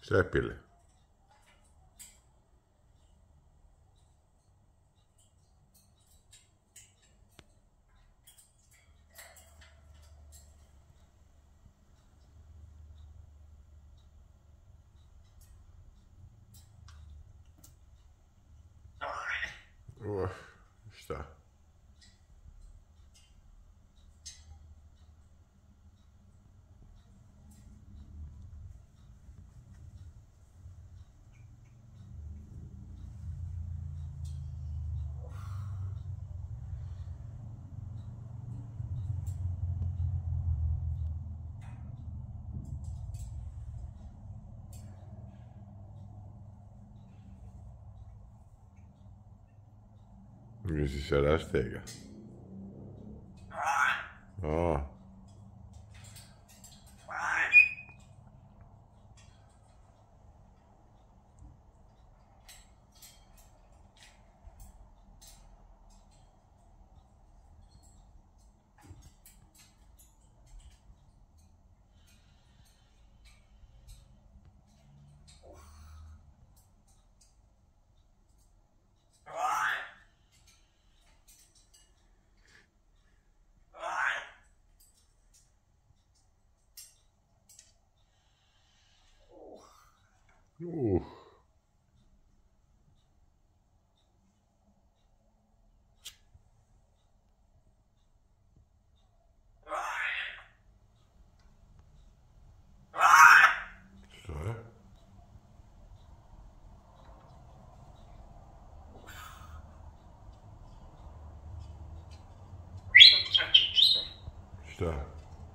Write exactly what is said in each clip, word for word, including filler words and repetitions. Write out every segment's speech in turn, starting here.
Šta je pile? Uh, šta? Misli se rastega. O. Uh. Šta je? Šta?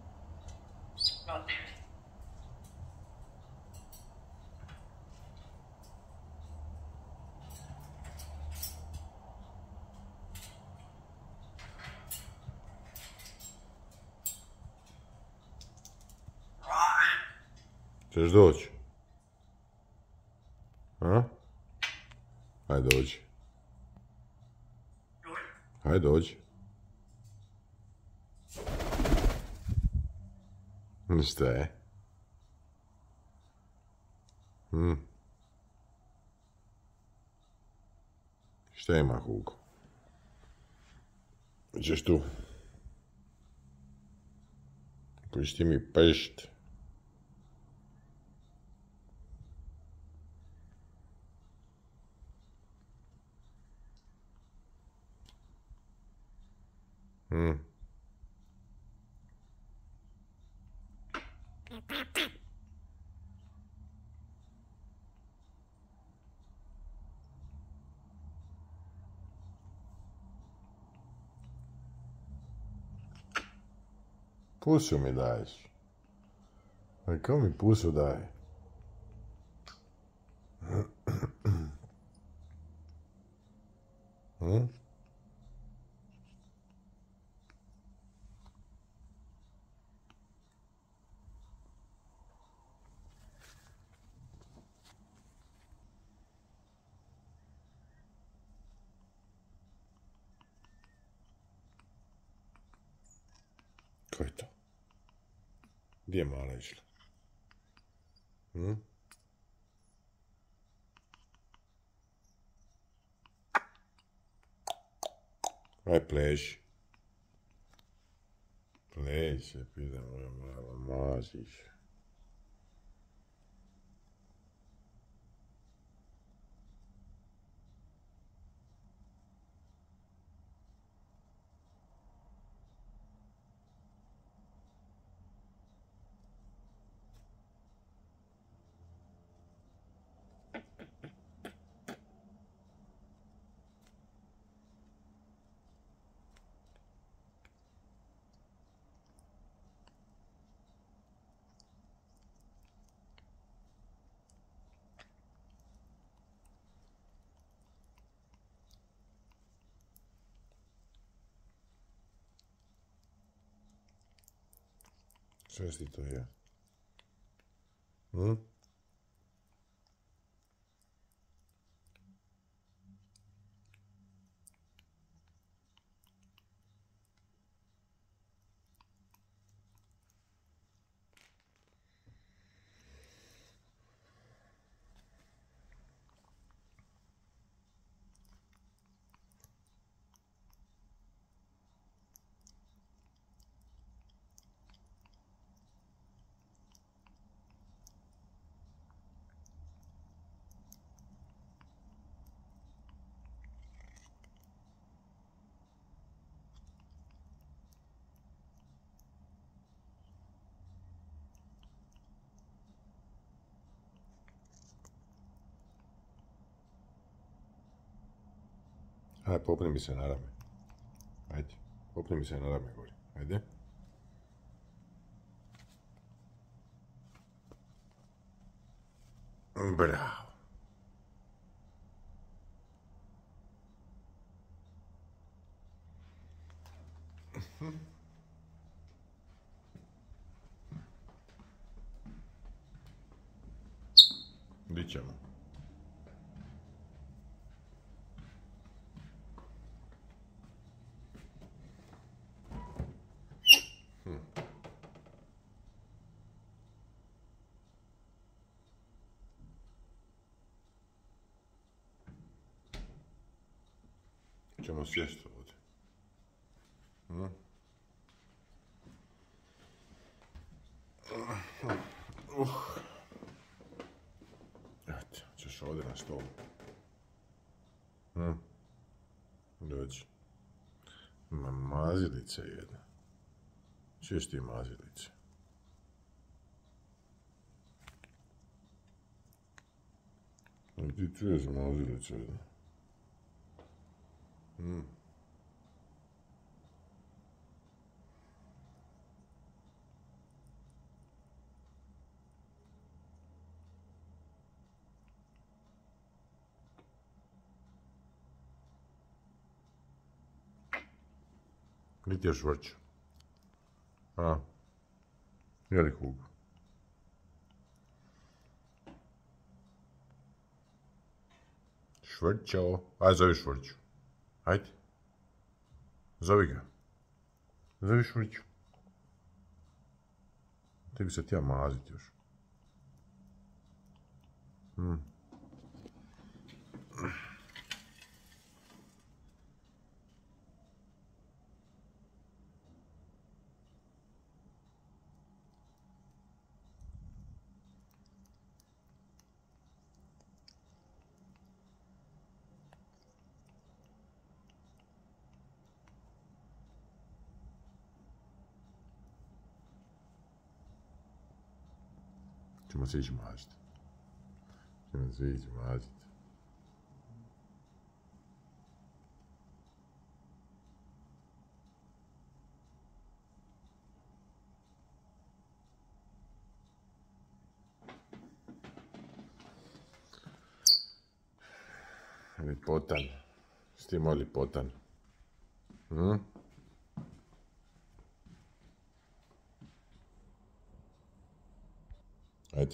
Češ doći? A? Hajde dođi. Hajde dođi. Šta je? Hm. Šta ima, Hugo? Češ tu? Kojiš ti mi pešt? Hm. Pusu mi daješ. A kao mi pusu daje? Hm? Ko je to? Gdje je mala išla? Hm? Aj pleši. Pleši, pida moja mala, maziš. Sve si to ja? Hm? Ajde, popni mi se na rame. Ajde, popni mi se na rame gori. Ajde. Bravo. Di ćemo? Hm. Ćemo sjesti ovdje. Hm? Uh. Eto, ćeš ovdje na stolu. Hm? Dođi. Ima mazilice jedna. Čuješ ti mazilice? I ti čuješ mazilice jedna. Hm? Gdje ti je švrć? A? Je li Hugo? Švrćo. Aj, zovi Švrću. Ajde. Zovi ga. Zovi Švrću. Ti bi se htio maziti još. Hm. Ćemo se ići maziti. Ćemo se ići maziti. Lipotan. S ti moj lipotan. Hm? Ajde.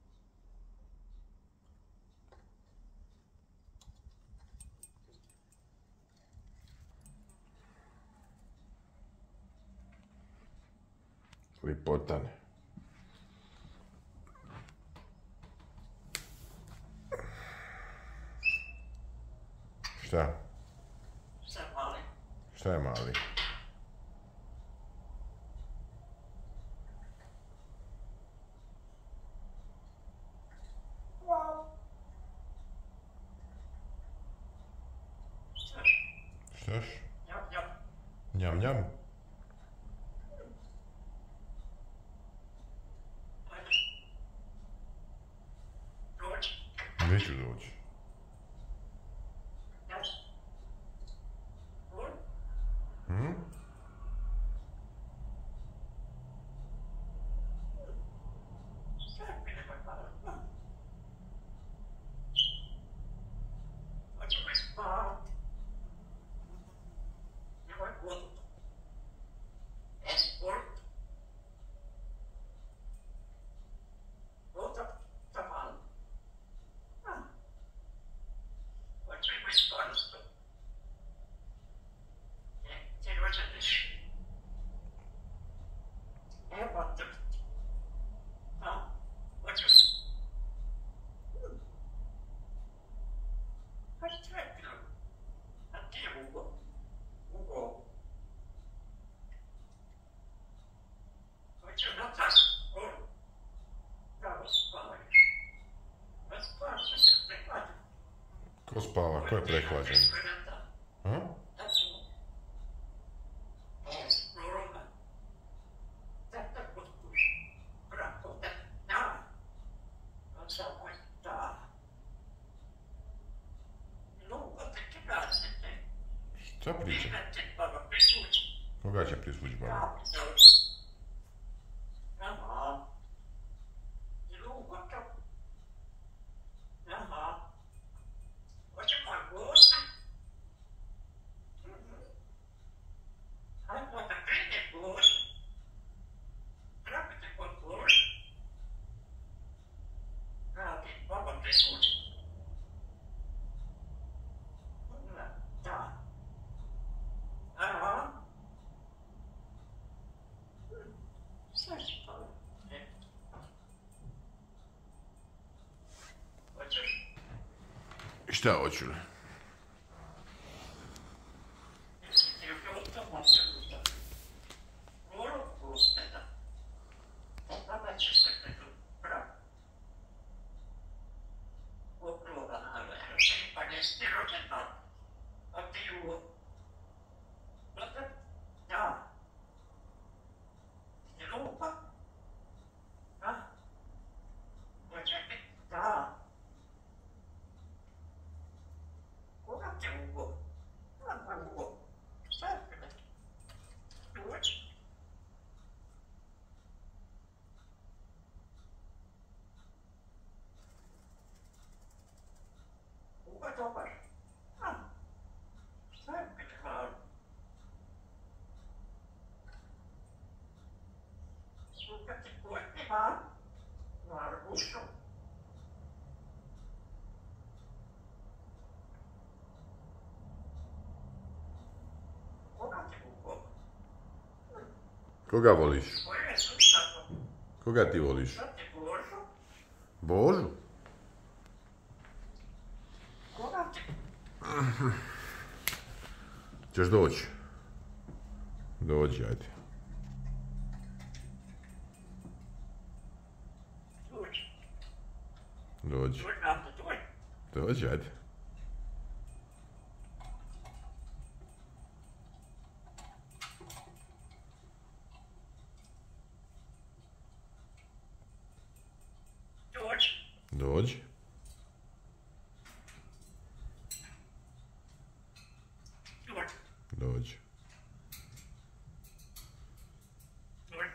Lipotane. Šta? Šta je mali? Šta je mali? Štaš? Njam, njam. Njam, njam. Ajde. Dođi. Neću doći. Jaš. Vur. Hm? Šta je mi nemoj mali? Hoću me spavat. Nemoj vodu. Esport. Voda. Taman. Hoću me spavat. Ti rođeniš. Evo te. A? Hoću se. Pa šta je bilo? A ti je Ugo. Ugo. Hoću na tas. Ugo. Pravo spavaš. A spavaš se preklađa. Ko spava? Ko je prehlađen? Hm? će prisvući baba? Ja, jaha. Drugo. Jaha. Hoće pa gosta? Ajmo da krene gost. Pravite kod gost. Radi, baba prisvući. Da. Aha. Sve će pa. Hoćeš? Šta hoću? Dobar. A, šta je bilo? Slukati pojma na arbušu. Koga ti ugo? Koga voliš? Koje su šta? Koga ti voliš? Šta ti Božu? Božu? Koga ti? Ćeš doći? Dođi, ajde. Dođi. Dođi. Dođi, nam da dođi. Dođi, ajde. Dođi. Dođi. Dođi. Dođi. Dođi.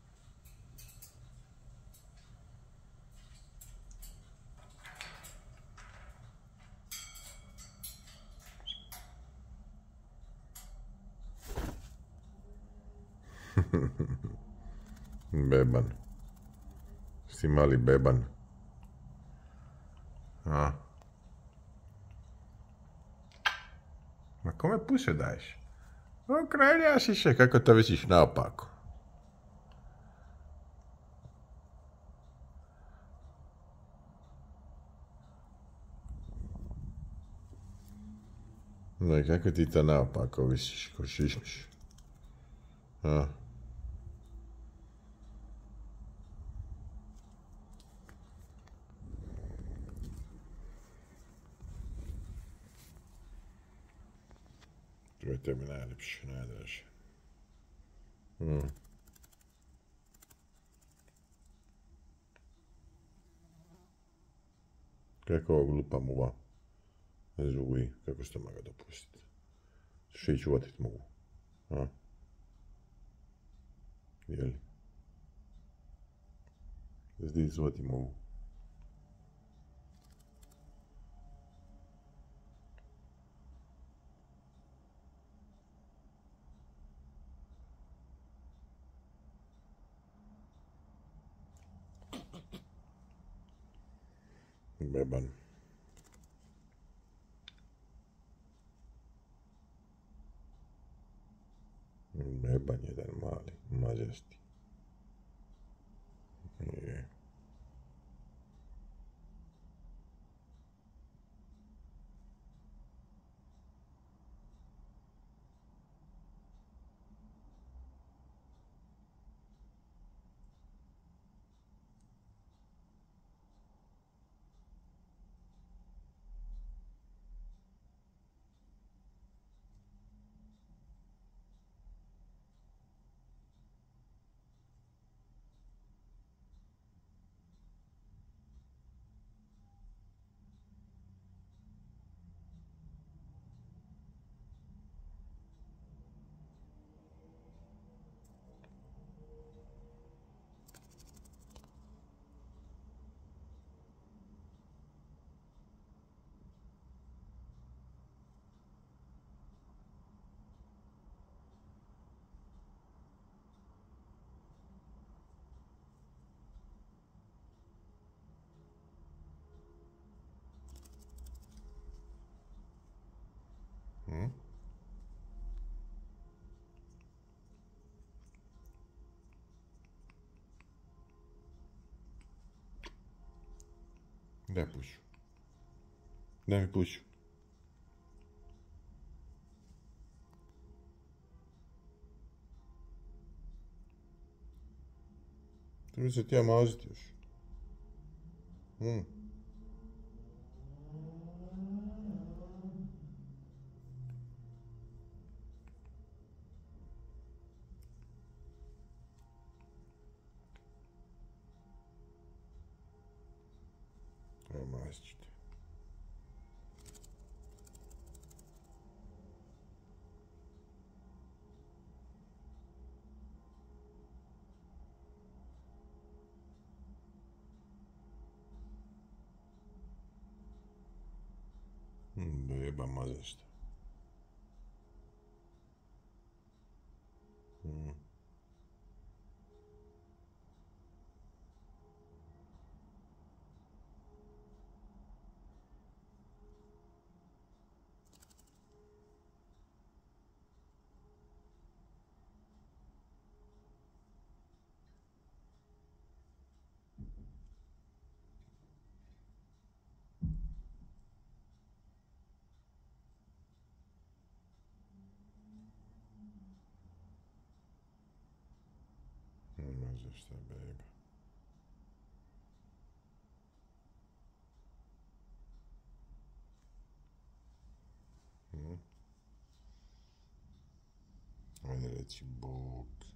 Beban. Si mali beban. A? Ma kome puše daješ? Okrenjaš i še, kako to visiš naopako. No i kako ti to naopako visiš, ko šišmiš? A? To je tebi najljepše, najdraže. Mm. Kako ovo glupa muva? Ne žugi, kako što mogu dopustiti? Ćeš ići uvatit muvu? A? Jeli? Zdi izvati muvu. Beban. Beban jedan mali, mađasti. Je. Daj pušu. Daj mi pušu. Tu bi se htio maziti još. Mm. Evo mazit ću te. Mm, Beba mazešta. Mm. Mazešta, beba. Mm. Ajde reci bok.